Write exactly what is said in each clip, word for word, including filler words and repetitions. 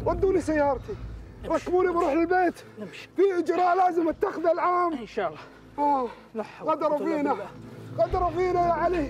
ودوني سيارتي، ركبوني بروح للبيت. نمشي. في اجراء لازم اتخذه العام. ان شاء الله. اه غدروا فينا، غدروا فينا يا علي.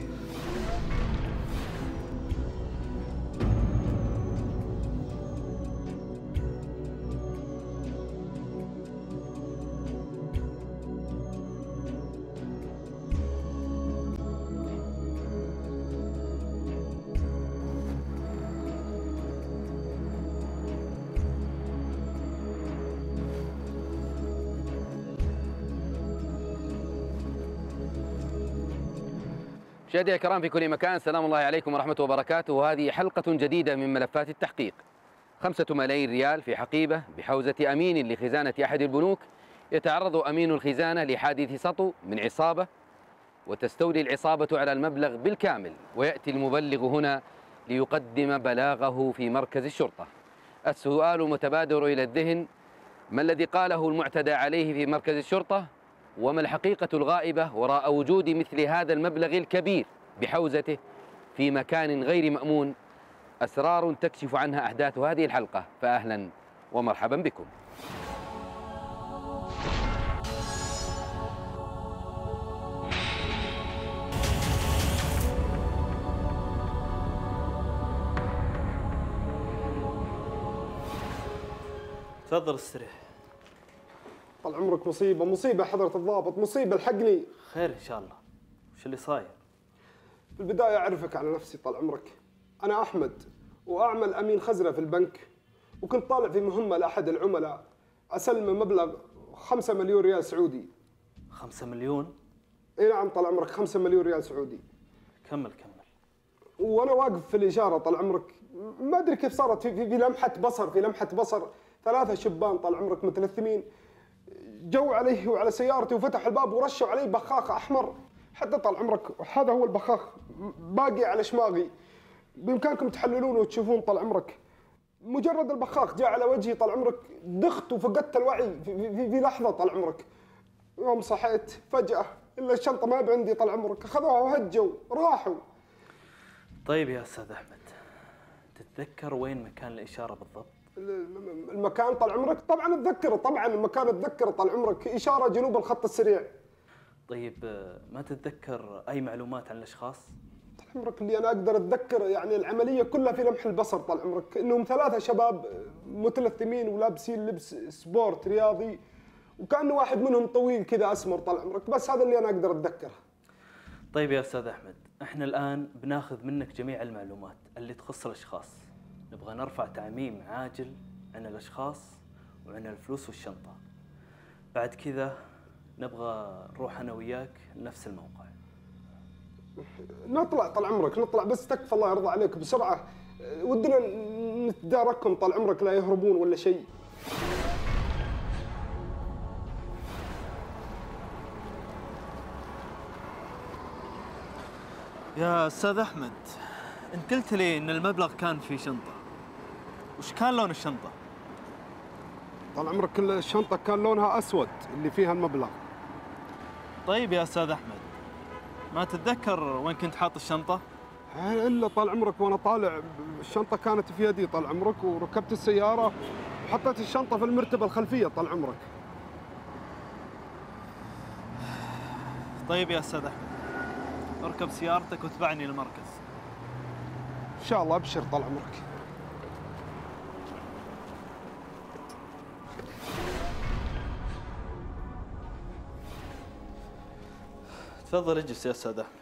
مشاهدينا الكرام في كل مكان، سلام الله عليكم ورحمة وبركاته. وهذه حلقة جديدة من ملفات التحقيق. خمسة ملايين ريال في حقيبة بحوزة أمين لخزانة أحد البنوك. يتعرض أمين الخزانة لحادث سطو من عصابة، وتستولي العصابة على المبلغ بالكامل، ويأتي المبلغ هنا ليقدم بلاغه في مركز الشرطة. السؤال المتبادر إلى الذهن: ما الذي قاله المعتدى عليه في مركز الشرطة؟ وما الحقيقة الغائبة وراء وجود مثل هذا المبلغ الكبير بحوزته في مكان غير مأمون؟ أسرار تكشف عنها أحداث هذه الحلقة، فأهلا ومرحبا بكم. تفضل استريح. طال عمرك، مصيبة مصيبة حضرة الضابط، مصيبة، الحقني. خير ان شاء الله. وش اللي صاير؟ في البداية أعرفك على نفسي طال عمرك. أنا أحمد، وأعمل أمين خزنة في البنك، وكنت طالع في مهمة لأحد العملاء أسلم مبلغ خمسة مليون ريال سعودي. خمسة مليون؟ إي نعم طال عمرك، خمسة مليون ريال سعودي. كمل كمل. وأنا واقف في الإشارة طال عمرك، ما أدري كيف صارت، في, في, في لمحة بصر في لمحة بصر ثلاثة شبان طال عمرك متلثمين جو عليه وعلى سيارتي، وفتحوا الباب ورشوا علي بخاخ أحمر. حتى طال عمرك هذا هو البخاخ باقي على شماغي، بإمكانكم تحللونه وتشوفون طال عمرك. مجرد البخاخ جاء على وجهي طال عمرك، دخت وفقدت الوعي في, في, في لحظة طال عمرك. يوم صحيت فجأة إلا الشنطة ما بعندي طال عمرك، أخذوها وهجوا راحوا. طيب يا أستاذ أحمد، تتذكر وين مكان الإشارة بالضبط؟ المكان طال عمرك طبعا اتذكره، طبعا المكان اتذكره طال عمرك، إشارة جنوب الخط السريع. طيب ما تتذكر أي معلومات عن الأشخاص؟ طال عمرك اللي أنا أقدر أتذكر يعني العملية كلها في لمح البصر طال عمرك، إنهم ثلاثة شباب متلثمين ولابسين لبس سبورت رياضي، وكان واحد منهم طويل كذا أسمر طال عمرك، بس هذا اللي أنا أقدر أتذكره. طيب يا أستاذ أحمد، إحنا الآن بناخذ منك جميع المعلومات اللي تخص الأشخاص. نبغى نرفع تعميم عاجل عن الأشخاص وعن الفلوس والشنطة. بعد كذا نبغى نروح أنا وياك لنفس الموقع. نطلع طال عمرك نطلع، بس تكفى الله يرضى عليك بسرعة، ودنا نتداركهم طال عمرك لا يهربون ولا شيء. يا أستاذ أحمد، أنت قلت لي إن المبلغ كان في شنطة. وش كان لون الشنطة؟ طال عمرك الشنطة كان لونها أسود اللي فيها المبلغ. طيب يا أستاذ أحمد، ما تتذكر وين كنت حاط الشنطة؟ إلا طال عمرك وأنا طالع الشنطة كانت في يدي طال عمرك، وركبت السيارة وحطيت الشنطة في المرتبة الخلفية طال عمرك. طيب يا أستاذ أحمد، اركب سيارتك واتبعني للمركز. إن شاء الله، أبشر طال عمرك. تفضل اجلس يا أستاذ أحمد.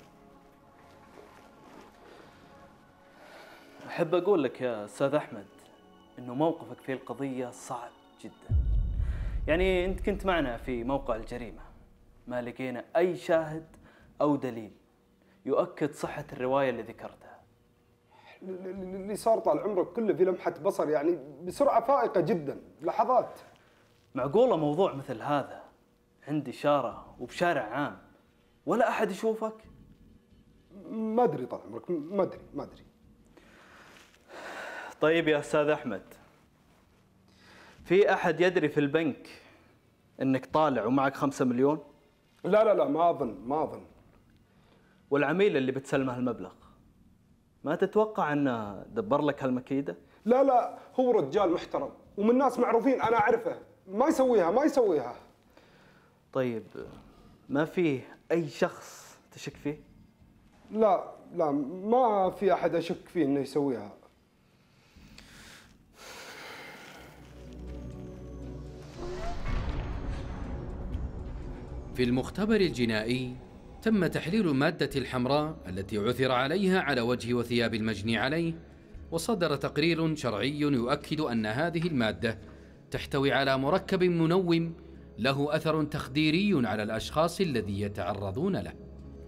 أحب أقول لك يا أستاذ أحمد إنه موقفك في القضية صعب جدا. يعني أنت كنت معنا في موقع الجريمة، ما لقينا أي شاهد أو دليل يؤكد صحة الرواية اللي ذكرتها. اللي صار طال عمرك كله في لمحة بصر، يعني بسرعة فائقة جدا، لحظات. معقولة موضوع مثل هذا عند إشارة وبشارع عام ولا أحد يشوفك؟ ما أدري طال عمرك، ما أدري ما أدري. طيب يا أستاذ أحمد، في أحد يدري في البنك إنك طالع ومعك خمسة مليون؟ لا لا لا، ما أظن ما أظن. والعميل اللي بتسلمه المبلغ ما تتوقع أنه دبر لك هالمكيدة؟ لا لا، هو رجال محترم ومن ناس معروفين، انا اعرفه، ما يسويها ما يسويها. طيب ما فيه اي شخص تشك فيه؟ لا لا، ما في احد اشك فيه انه يسويها. في المختبر الجنائي تم تحليل المادة الحمراء التي عثر عليها على وجه وثياب المجني عليه، وصدر تقرير شرعي يؤكد أن هذه المادة تحتوي على مركب منوم له أثر تخديري على الأشخاص الذي يتعرضون له.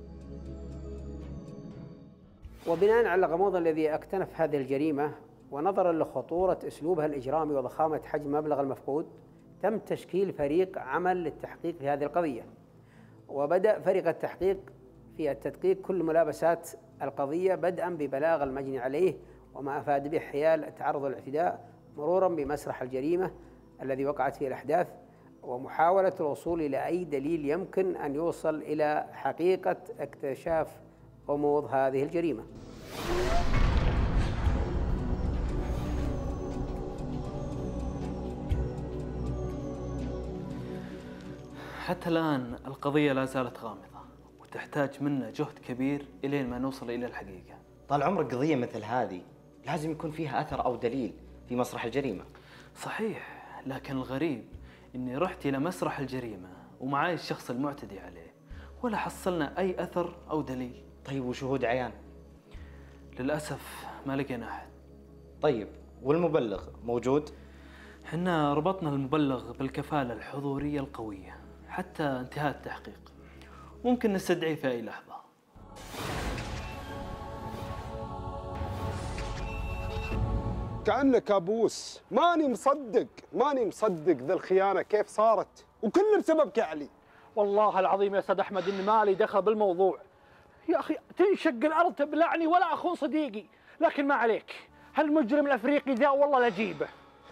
وبناء على الغموض الذي اكتنف هذه الجريمة، ونظرا لخطورة أسلوبها الإجرامي وضخامة حجم مبلغ المفقود، تم تشكيل فريق عمل للتحقيق في هذه القضية. وبدأ فريق التحقيق في التدقيق كل ملابسات القضية، بدءا ببلاغ المجني عليه وما أفاد به حيال تعرض الاعتداء، مرورا بمسرح الجريمة الذي وقعت فيه الأحداث، ومحاولة الوصول إلى أي دليل يمكن أن يوصل إلى حقيقة اكتشاف غموض هذه الجريمة. حتى الآن القضية لا زالت غامضة وتحتاج منا جهد كبير إلين ما نوصل إلى الحقيقة. طال عمرك قضية مثل هذه لازم يكون فيها أثر أو دليل في مسرح الجريمة. صحيح، لكن الغريب إني رحت إلى مسرح الجريمة ومعاي الشخص المعتدي عليه ولا حصلنا أي أثر أو دليل. طيب وشهود عيان؟ للأسف ما لقينا أحد. طيب والمبلغ موجود؟ حنا ربطنا المبلغ بالكفالة الحضورية القوية حتى انتهاء التحقيق، ممكن نستدعيه في أي لحظة. كأنه كابوس، ماني مصدق ماني مصدق ذا الخيانة كيف صارت، وكله بسببك يا علي. والله العظيم يا استاذ احمد اني مالي دخل بالموضوع. يا اخي تنشق الارض تبلعني ولا اخون صديقي، لكن ما عليك، هالمجرم الافريقي ذا والله لا اجيبه.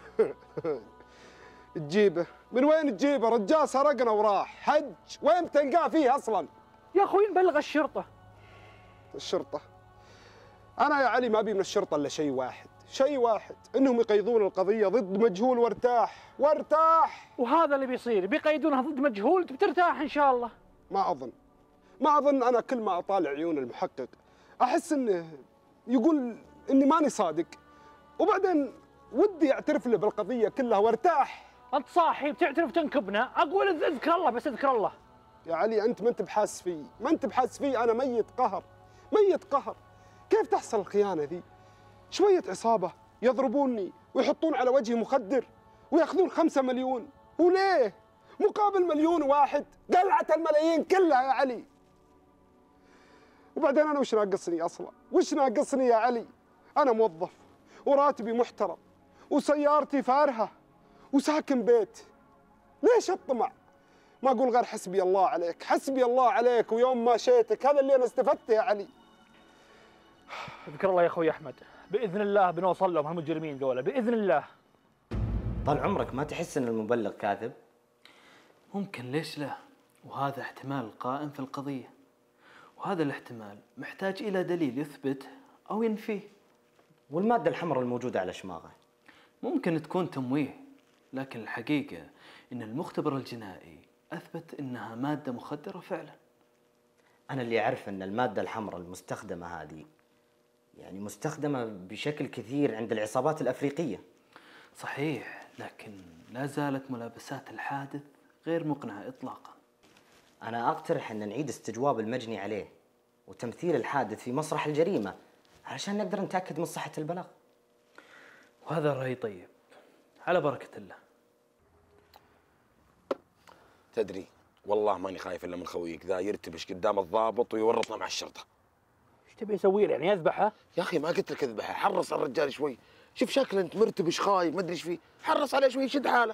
تجيبه؟ من وين تجيبه؟ رجال سرقنا وراح حج، وين بتلقاه فيه اصلا؟ يا اخوي نبلغ الشرطه. الشرطه؟ انا يا علي ما ابي من الشرطه الا شيء واحد، شيء واحد، انهم يقيدون القضيه ضد مجهول وارتاح وارتاح. وهذا اللي بيصير، بيقيدونها ضد مجهول بترتاح ان شاء الله. ما اظن ما اظن انا كل ما اطالع عيون المحقق احس انه يقول اني ماني صادق، وبعدين ودي اعترف له بالقضيه كلها وارتاح. انت صاحي بتعترف تنكبنا، اقول اذكر الله بس اذكر الله. يا علي انت ما انت بحاس فيه، ما انت بحاس فيه، انا ميت قهر ميت قهر. كيف تحصل الخيانه ذي؟ شويه عصابه يضربوني ويحطون على وجهي مخدر وياخذون خمسة مليون، وليه؟ مقابل مليون واحد، قلعة الملايين كلها يا علي. وبعدين انا وش ناقصني اصلا؟ وش ناقصني يا علي؟ انا موظف وراتبي محترم وسيارتي فارهه وساكن بيت، ليش الطمع؟ ما اقول غير حسبي الله عليك، حسبي الله عليك، ويوم ما شيتك هذا اللي انا استفدته يا علي. اذكر الله يا اخوي احمد، باذن الله بنوصل لهم هالمجرمين ذولا باذن الله. طال عمرك ما تحس ان المبلغ كاذب؟ ممكن، ليش لا؟ وهذا احتمال قائم في القضية، وهذا الاحتمال محتاج إلى دليل يثبته أو ينفيه. والمادة الحمراء الموجودة على شماغه ممكن تكون تمويه، لكن الحقيقة إن المختبر الجنائي أثبت إنها مادة مخدرة فعلا. أنا اللي أعرف أن المادة الحمراء المستخدمة هذه يعني مستخدمة بشكل كثير عند العصابات الأفريقية. صحيح، لكن لا زالت ملابسات الحادث غير مقنعة إطلاقا. أنا أقترح أن نعيد استجواب المجني عليه وتمثيل الحادث في مسرح الجريمة علشان نقدر نتأكد من صحة البلاغ. وهذا الرأي طيب، على بركة الله. تدري والله ماني خايف الا من خويك ذا يرتبش قدام الضابط ويورطنا مع الشرطه. ايش تبي يسوي له يعني يذبحه؟ يا اخي ما قلت لك اذبحه، حرص على الرجال شوي، شوف شكله انت مرتبش خايف ما ادري ايش فيه، حرص عليه شوي يشد حاله.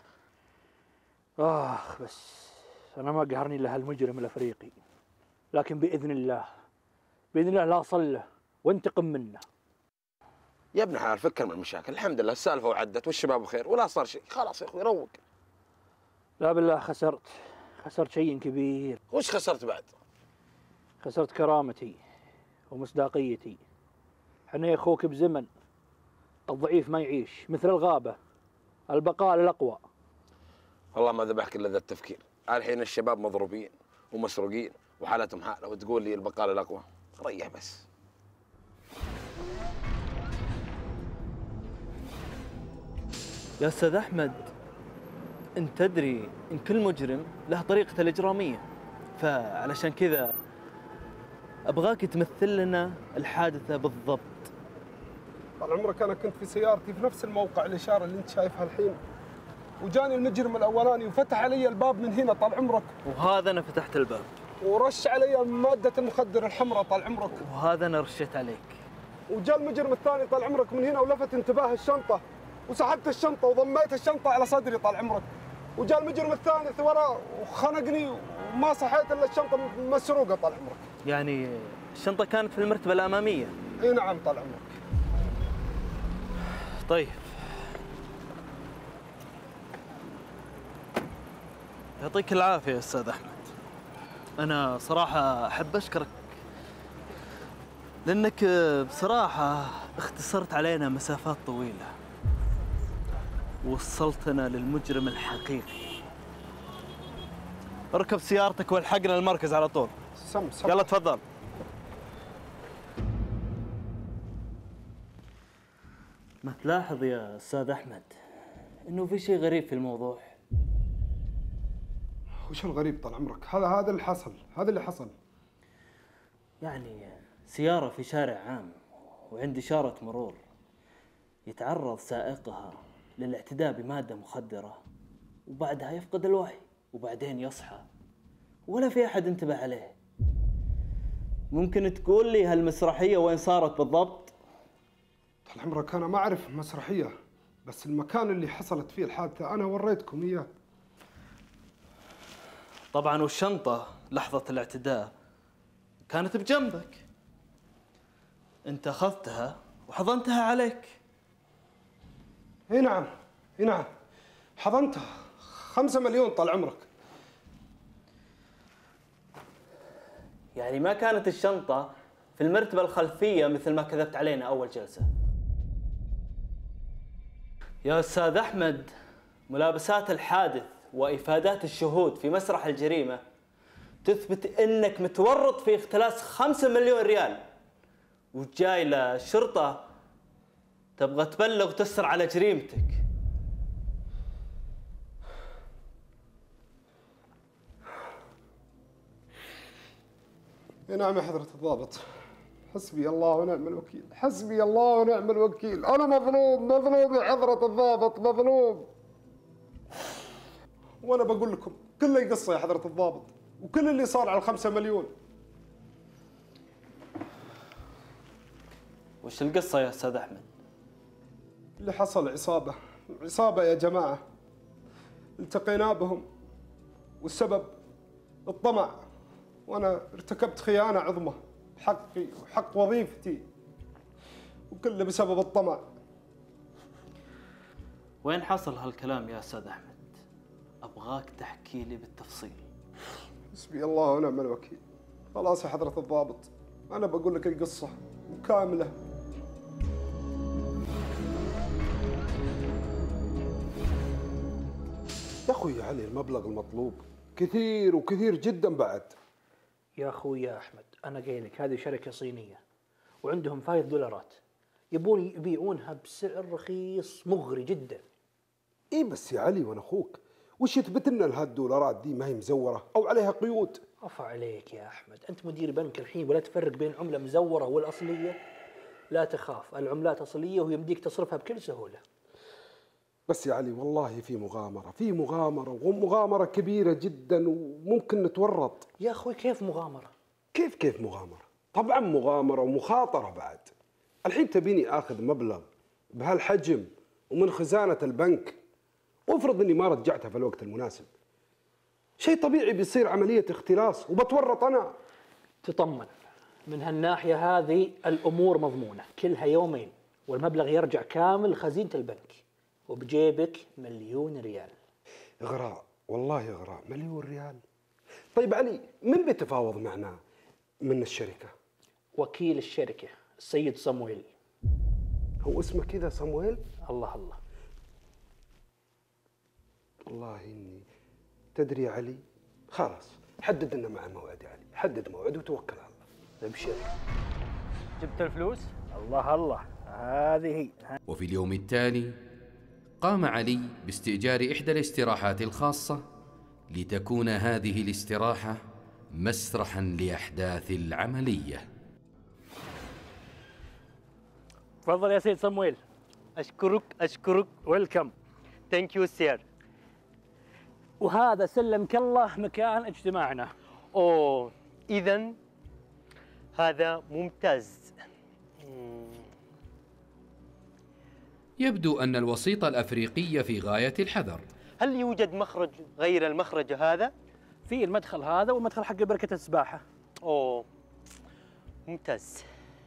اخ بس انا ما قهرني الا هالمجرم الافريقي، لكن باذن الله باذن الله لا اصل له وانتقم منه. يا ابن حلال فكر من المشاكل، الحمد لله السالفه وعدت والشباب بخير ولا صار شيء، خلاص يا اخوي روق. لا بالله خسرت خسرت شيء كبير. وش خسرت بعد؟ خسرت كرامتي ومصداقيتي. حنا يا اخوك بزمن الضعيف ما يعيش، مثل الغابة، البقاء للأقوى. والله ما ذبحك الا ذا التفكير. الحين الشباب مضروبين ومسروقين وحالتهم حاله، وتقول لي البقاء للاقوى؟ ريح بس. يا أستاذ أحمد، أنت تدري إن كل مجرم له طريقته الإجرامية، فعلشان كذا أبغاك تمثل لنا الحادثة بالضبط. طال عمرك انا كنت في سيارتي في نفس الموقع الاشاره اللي انت شايفها الحين، وجاني المجرم الاولاني وفتح علي الباب من هنا طال عمرك، وهذا أنا فتحت الباب، ورش علي ماده المخدر الحمراء طال عمرك، وهذا أنا رشيت عليك. وجاء المجرم الثاني طال عمرك من هنا ولفت انتباه الشنطه، وسحبت الشنطه وضميت الشنطه على صدري طال عمرك، وجاء المجرم الثالث ورا وخنقني وما صحيت الا الشنطه مسروقه طال عمرك. يعني الشنطة كانت في المرتبة الأمامية؟ اي نعم طال عمرك. طيب، يعطيك العافية يا أستاذ أحمد. أنا صراحة أحب أشكرك لأنك بصراحة اختصرت علينا مسافات طويلة، وصلتنا للمجرم الحقيقي. اركب سيارتك والحقنا المركز على طول. سم سم. يلا تفضل. ما تلاحظ يا أستاذ أحمد إنه في شيء غريب في الموضوع؟ وش الغريب طال عمرك؟ هذا هذا اللي حصل، هذا اللي حصل. يعني سيارة في شارع عام وعند إشارة مرور يتعرض سائقها للاعتداء بمادة مخدرة، وبعدها يفقد الوعي، وبعدين يصحى ولا في أحد انتبه عليه. ممكن تقول لي هالمسرحية وين صارت بالضبط؟ طال عمرك انا ما اعرف مسرحيه، بس المكان اللي حصلت فيه الحادثه انا وريتكم اياه. طبعا والشنطة لحظة الاعتداء كانت بجنبك، انت اخذتها وحضنتها عليك. اي نعم اي نعم حضنتها. خمسة مليون طال عمرك. يعني ما كانت الشنطة في المرتبة الخلفية مثل ما كذبت علينا أول جلسة. يا أستاذ أحمد، ملابسات الحادث وإفادات الشهود في مسرح الجريمة تثبت أنك متورط في اختلاس خمسة مليون ريال، وجاي للشرطة تبغى تبلغ وتسر على جريمتك. اي نعم يا حضرة الضابط، حسبي الله ونعم الوكيل، حسبي الله ونعم الوكيل، أنا مظلوم مظلوم يا حضرة الضابط، مظلوم. وأنا بقول لكم كله قصة يا حضرة الضابط، وكل اللي صار على الخمسة مليون. وش القصة يا أستاذ أحمد؟ اللي حصل عصابة، عصابة يا جماعة، التقينا بهم والسبب الطمع، وأنا ارتكبت خيانة عظمى حقي وحق وظيفتي، وكله بسبب الطمع. وين حصل هالكلام يا أستاذ أحمد؟ أبغاك تحكي لي بالتفصيل. حسبي الله ونعم الوكيل. خلاص يا حضرة الضابط، أنا بقول لك القصة كاملة. يا أخوي يا علي، المبلغ المطلوب كثير وكثير جدا بعد. يا أخوي يا أحمد، أنا قايل لك هذه شركة صينية وعندهم فايض دولارات، يبون يبيعونها بسعر رخيص مغري جدا. إيه بس يا علي وأنا أخوك، وش يثبت لنا ان هالدولارات دي ما هي مزوره او عليها قيود؟ عفا عليك يا احمد، انت مدير بنك الحين ولا تفرق بين عمله مزوره والاصليه؟ لا تخاف، العملات اصليه ويمديك تصرفها بكل سهوله. بس يا علي والله في مغامره، في مغامره ومغامره كبيره جدا وممكن نتورط. يا اخوي كيف مغامره؟ كيف كيف مغامره؟ طبعا مغامره ومخاطره بعد. الحين تبيني اخذ مبلغ بهالحجم ومن خزانه البنك، وافرض اني ما رجعتها في الوقت المناسب، شيء طبيعي بيصير عمليه اختلاس وبتورط انا. تطمن، من هالناحيه هذه الامور مضمونه، كلها يومين والمبلغ يرجع كامل خزينه البنك وبجيبك مليون ريال. اغراء والله اغراء، مليون ريال. طيب علي، من بيتفاوض معنا من الشركه؟ وكيل الشركه السيد صمويل. هو اسمه كذا صمويل؟ الله الله. والله اني تدري يا علي، خلاص حدد لنا مع موعد يا علي، حدد موعد وتوكل على الله. ابشر. جبت الفلوس؟ الله الله، هذه هي. وفي اليوم التالي قام علي باستئجار إحدى الاستراحات الخاصة لتكون هذه الاستراحة مسرحا لأحداث العملية. تفضل يا سيد صمويل. أشكرك أشكرك. ويلكم. ثانك يو سير. وهذا سلمك الله مكان اجتماعنا. أوه، إذا هذا ممتاز. يبدو أن الوسيط الأفريقي في غاية الحذر. هل يوجد مخرج غير المخرج هذا؟ في المدخل هذا والمدخل حق بركة السباحة. أوه ممتاز.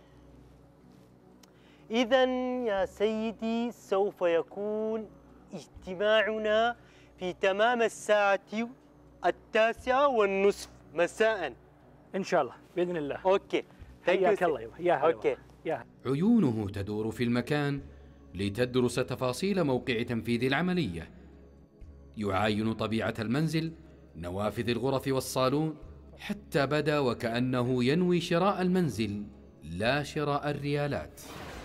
إذا يا سيدي سوف يكون اجتماعنا في تمام الساعة التاسعة والنصف مساء. إن شاء الله بإذن الله. أوكي. حياك الله يا هلا. أوكي. يا عيونه تدور في المكان لتدرس تفاصيل موقع تنفيذ العملية. يعاين طبيعة المنزل، نوافذ الغرف والصالون، حتى بدا وكأنه ينوي شراء المنزل لا شراء الريالات.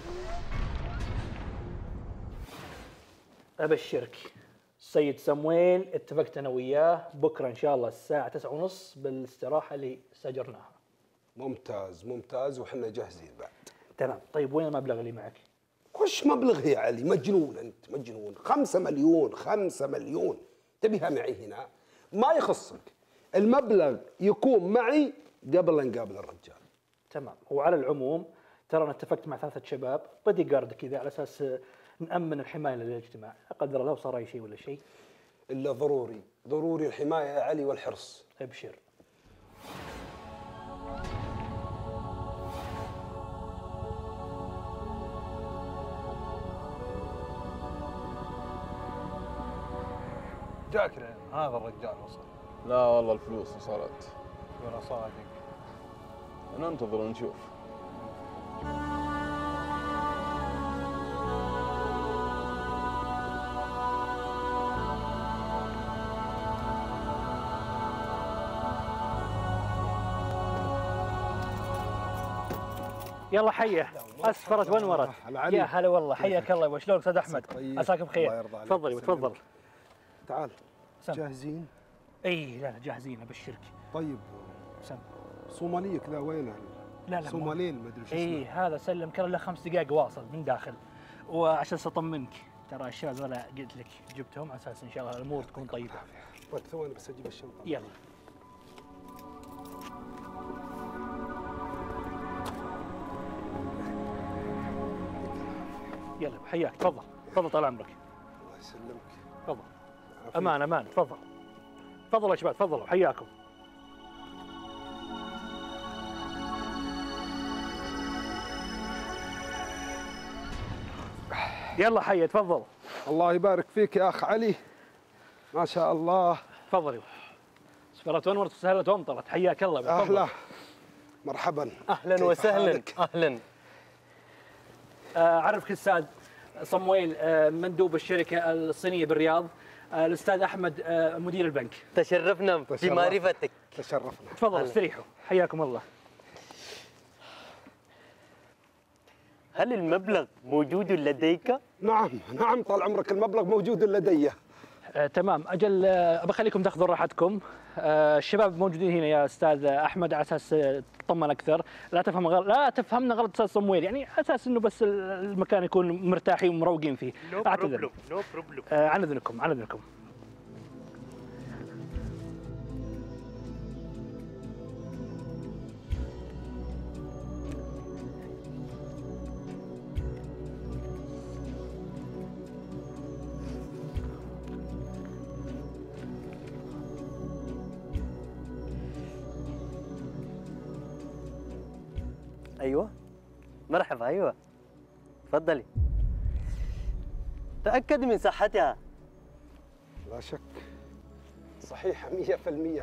أبشرك السيد صمويل، اتفقت أنا وياه بكرة إن شاء الله الساعة تسعة ونص بالاستراحة اللي استأجرناها. ممتاز ممتاز، وحنا جاهزين بعد. تمام. طيب وين المبلغ اللي معك؟ وش مبلغ يا علي؟ مجنون انت، مجنون. خمسة مليون، خمسة مليون تبيها معي هنا؟ ما يخصك، المبلغ يكون معي قبل ان نقابل الرجال. تمام. وعلى العموم ترى انا اتفقت مع ثلاثة شباب بدي جارد كذا على اساس نأمن الحماية للاجتماع، لا قدر الله صار اي شيء ولا شيء. الا ضروري، ضروري الحماية يا علي والحرص. ابشر. جاك العلم هذا الرجال وصل. لا والله الفلوس وصلت. ولا صادق. ننتظر ونشوف. يلا حيه، اسفرت وانورت. يا هلا والله، حياك الله. وشلونك استاذ احمد؟ عساك بخير. تفضل تفضل. تعال. سم. جاهزين؟ اي لا لا جاهزين ابشرك. طيب سم. صوماليه كذا وينه؟ لا لا صوماليين ما ادري وش اي هذا سلم كان له خمس دقائق واصل من داخل، وعشان اطمنك ترى الشباب ذولا قلت لك جبتهم على اساس ان شاء الله الامور تكون طيبه. طيب ثواني بس اجيب الشنطه. يلا. يلا حياك. تفضل تفضل طال عمرك. الله يسلمك. تفضل. امان امان. تفضل تفضلوا يا شباب تفضلوا. حياكم. يلا حي تفضل. الله يبارك فيك يا اخ علي، ما شاء الله. تفضل. سفرت وانورت وسهلت وامطرت. حياك الله. تفضل. اهلا مرحبا. اهلا وسهلا. اهلا. اعرفك الاستاذ صمويل مندوب الشركه الصينيه بالرياض، الاستاذ احمد مدير البنك. تشرفنا بمعرفتك. تشرفنا. تفضلوا استريحوا. حياكم الله. هل المبلغ موجود لديك؟ نعم نعم طال عمرك المبلغ موجود لدي. آه، تمام. اجل آه، بخليكم تاخذوا راحتكم. آه، الشباب موجودين هنا يا استاذ احمد على اساس آه، تطمن اكثر. لا تفهم غلط، لا تفهمنا غلط استاذ صمويل، يعني على اساس انه بس المكان يكون مرتاحين ومروقين فيه. نو بروبلم نو بروبلم. عن اذنكم عن اذنكم. ايوه مرحبا. ايوه تفضلي. تأكد من صحتها. لا شك صحيحة مية في المية.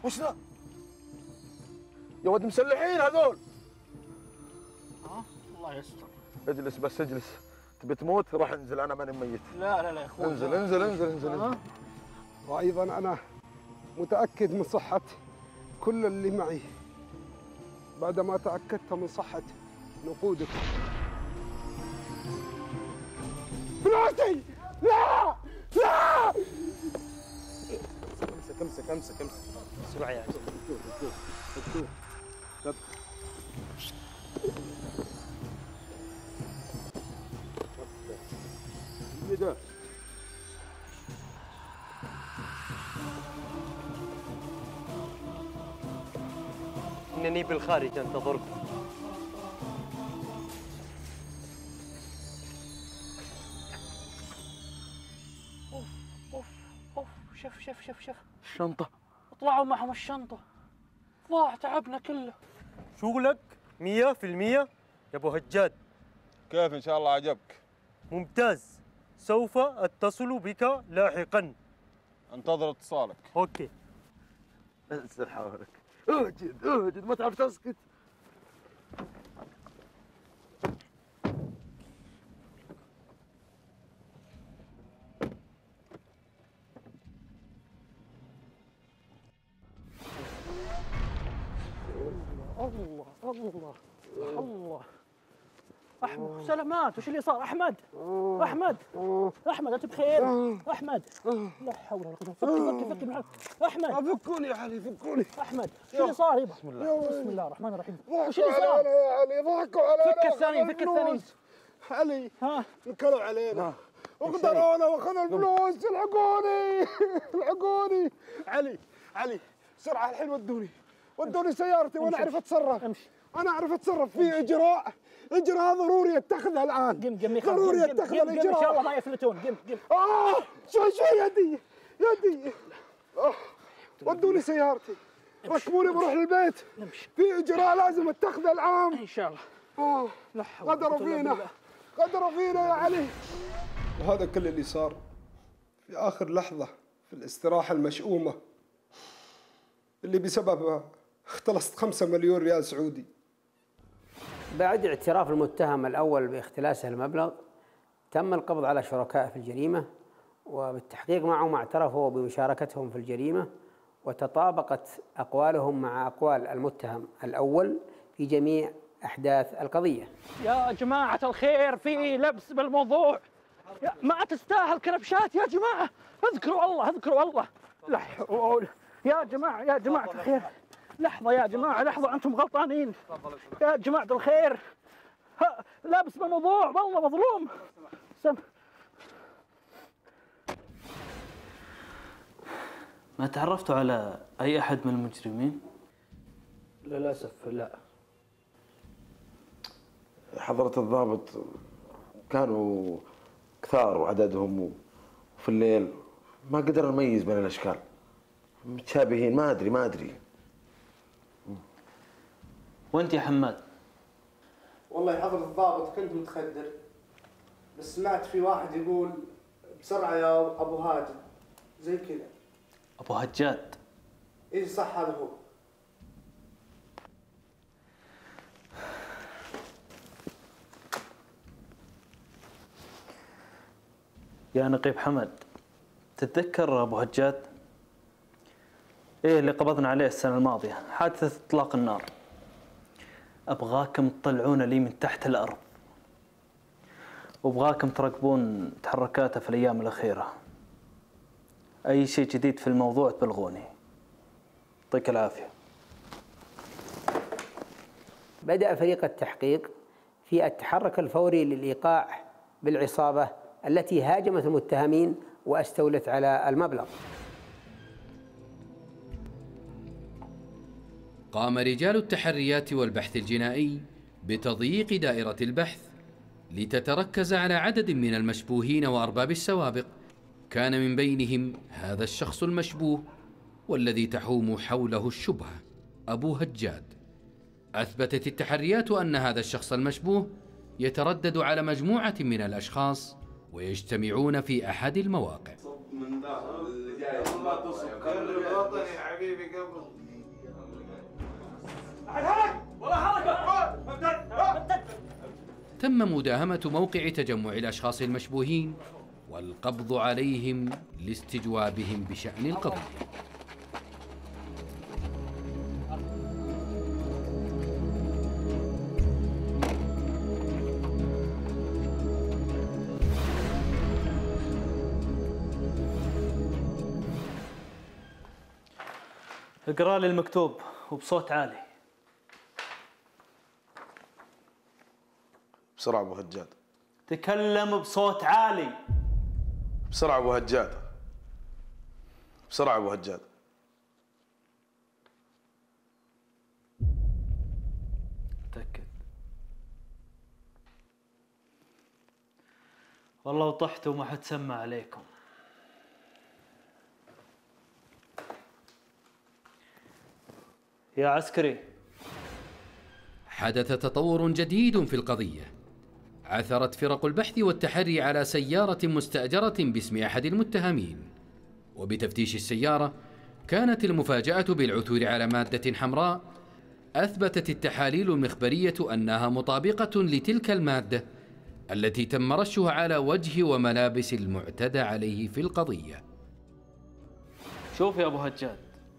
وش ذا؟ يا ولد مسلحين هذول. ها الله يستر. اجلس بس اجلس، تبي تموت؟ راح انزل انا ماني ميت. لا لا لا يا اخوي. انزل انزل انزل انزل, انزل. وايضا انا متاكد من صحه كل اللي معي بعدما تاكدت من صحه نقودك. فلوسي! لا! لا! امسك امسك امسك امسك بسرعه يا عزيز. ده انني بالخارج انتظركم. اوف اوف اوف شف شف شف شف الشنطة طلعوا معهم الشنطة، ضاع تعبنا كله. شغلك مية في المية يا ابو هجاد. كيف ان شاء الله عجبك؟ ممتاز، سوف اتصل بك لاحقا. انتظر اتصالك. اوكي. انزل حولك، اهجد اهجد ما تعرف تسكت. الله الله الله. احمد سلامات، وش اللي صار؟ احمد احمد احمد انت بخير؟ احمد لا حول ولا قوه. فك فك فك من احمد. فكوني يا علي فكوني. احمد شو اللي صار يبا؟ بسم الله بسم الله الرحمن الرحيم. وش اللي صار؟ يا علي ضحكوا علينا. فك الثاني فك الثاني. علي ها نكلوا علينا وقدرونا واخذوا الفلوس. الحقوني الحقوني. علي علي بسرعه الحين ودوني ودوني سيارتي وانا اعرف اتصرف. امشي. انا اعرف اتصرف في اجراء اجراء ضروري يتخذها الان. قم قم ضروري يتخذ الاجراء. ان شاء الله ما يفلتون. قم قم. اه شوي شوي يدي يدي. آه. ودوني سيارتي ركبوني بروح للبيت. نمشي. في اجراء لازم اتخذه الان ان شاء الله. اه لا حول ولا غدروا قوة إلا فينا بالله. غدروا فينا يا علي. وهذا كل اللي صار في اخر لحظه في الاستراحه المشؤومه اللي بسببها اختلست خمسة مليون ريال سعودي. بعد اعتراف المتهم الأول باختلاسه المبلغ تم القبض على شركائه في الجريمة، وبالتحقيق معهم اعترفوا بمشاركتهم في الجريمة، وتطابقت أقوالهم مع أقوال المتهم الأول في جميع أحداث القضية. يا جماعة الخير في لبس بالموضوع، ما تستاهل كلبشات يا جماعة. اذكروا الله اذكروا الله. لا حول. يا جماعة يا جماعة الخير لحظة يا جماعة لحظة، أنتم غلطانين يا جماعة الخير. لابس بالموضوع والله مظلوم. سم. ما تعرفتوا على أي أحد من المجرمين؟ للأسف لا. حضرة الضابط كانوا كثار وعددهم، وفي الليل ما قدر نميز بين الأشكال، متشابهين. ما أدري ما أدري. وأنت يا حماد؟ والله يا حضرة الضابط كنت متخدر، بس سمعت في واحد يقول بسرعة يا أبو هاجد زي كذا. أبو هجاد؟ إيه صح هذا هو. يا نقيب حمد، تتذكر أبو هجاد؟ إيه اللي قبضنا عليه السنة الماضية، حادثة إطلاق النار. أبغاكم تطلعون لي من تحت الأرض، وأبغاكم تراقبون تحركاته في الأيام الأخيرة. أي شيء جديد في الموضوع تبلغوني. يعطيك العافية. بدأ فريق التحقيق في التحرك الفوري للإيقاع بالعصابة التي هاجمت المتهمين واستولت على المبلغ. قام رجال التحريات والبحث الجنائي بتضييق دائرة البحث لتتركز على عدد من المشبوهين وأرباب السوابق، كان من بينهم هذا الشخص المشبوه والذي تحوم حوله الشبهة، أبو هجاد. أثبتت التحريات أن هذا الشخص المشبوه يتردد على مجموعة من الأشخاص ويجتمعون في أحد المواقع. من داخل اللي جاي الله تصب الوطن يا حبيبي قبل. تم مداهمة موقع تجمع الأشخاص المشبوهين والقبض عليهم لاستجوابهم بشأن القضية. اقرا لي المكتوب وبصوت عالي. بسرعة أبو هجاد. تكلم بصوت عالي. بسرعة أبو هجاد. بسرعة أبو هجاد. متأكد؟ والله وطحتوا وما حد سمع عليكم. يا عسكري. حدث تطور جديد في القضية. عثرت فرق البحث والتحري على سيارة مستأجرة باسم أحد المتهمين، وبتفتيش السيارة كانت المفاجأة بالعثور على مادة حمراء أثبتت التحاليل المخبرية أنها مطابقة لتلك المادة التي تم رشها على وجه وملابس المعتدى عليه في القضية. شوف يا أبو هجاد،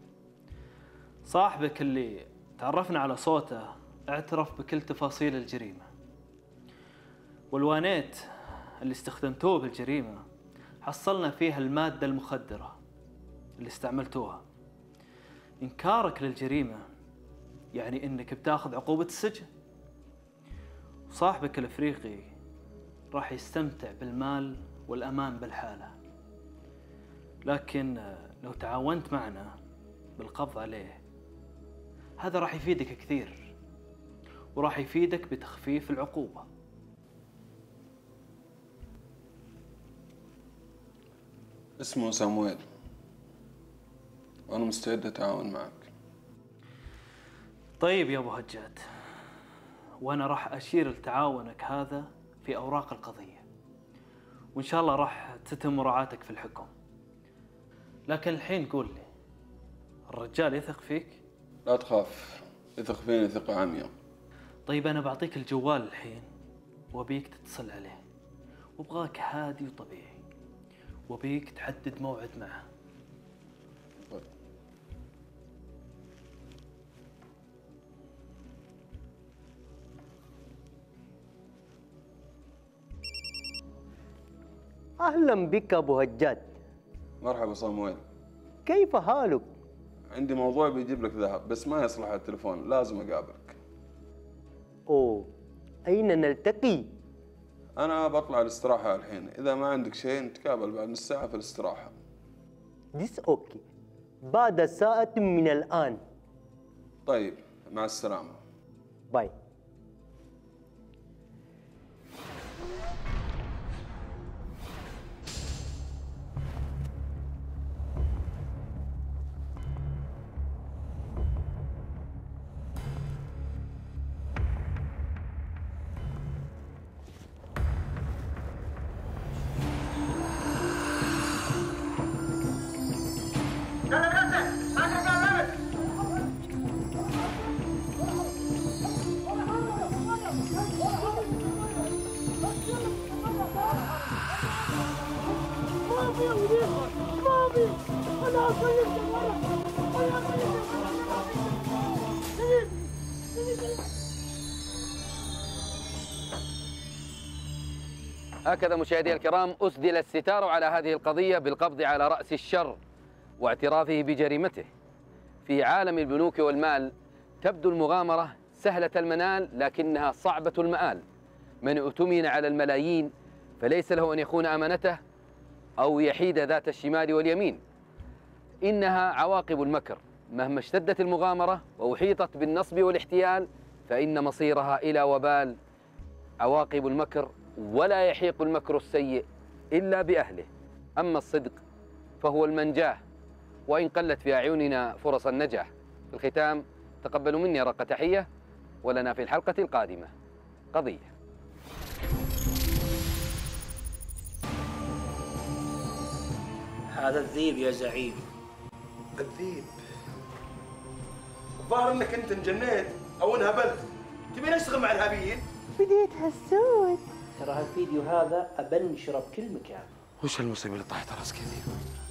صاحبك اللي تعرفنا على صوته اعترف بكل تفاصيل الجريمة، والوانيت اللي استخدمتوه بالجريمة حصلنا فيها المادة المخدرة اللي استعملتوها. إنكارك للجريمة يعني إنك بتاخذ عقوبة السجن، وصاحبك الأفريقي راح يستمتع بالمال والأمان بالحالة. لكن لو تعاونت معنا بالقبض عليه هذا راح يفيدك كثير، وراح يفيدك بتخفيف العقوبة. اسمه سامويل، وأنا مستعد أتعاون معك. طيب يا أبو هجاد، وأنا راح أشير لتعاونك هذا في أوراق القضية، وإن شاء الله راح تتم مراعاتك في الحكم. لكن الحين قول لي، الرجال يثق فيك؟ لا تخاف، يثق فيني ثقة عمياء. طيب أنا بعطيك الجوال الحين وبيك تتصل عليه، وابغاك هادي وطبيعي، وبيك تحدد موعد معه. أهلا بك أبو هجاد. مرحبا صامويل. كيف حالك؟ عندي موضوع بيجيب لك ذهب، بس ما يصلح على التليفون، لازم أقابلك. أوه، أين نلتقي؟ أنا بطلع الاستراحة الحين، إذا ما عندك شيء نتقابل بعد نص ساعة في الاستراحة. ديس أوكي، بعد ساعة من الآن. طيب، مع السلامة. باي. هكذا مشاهدي الكرام أسدل الستار على هذه القضية بالقبض على رأس الشر واعترافه بجريمته. في عالم البنوك والمال تبدو المغامرة سهلة المنال لكنها صعبة المآل. من اؤتمن على الملايين فليس له أن يخون أمانته أو يحيد ذات الشمال واليمين. إنها عواقب المكر، مهما اشتدت المغامرة وأحيطت بالنصب والاحتيال فإن مصيرها إلى وبال. عواقب المكر ولا يحيق المكر السيء إلا بأهله. أما الصدق فهو المنجاه، وإن قلت في أعيننا فرص النجاح. في الختام تقبلوا مني رق تحية، ولنا في الحلقة القادمة قضية. هذا الذيب يا زعيم. الذيب؟ الظاهر انك انت انجنيت او انهبلت. تبي نشتغل مع الهابيين؟ بديت هالسود. ترى هالفيديو هذا أبنشره بكل مكان. وش المصيبه اللي طاحت راسك يا ذيب؟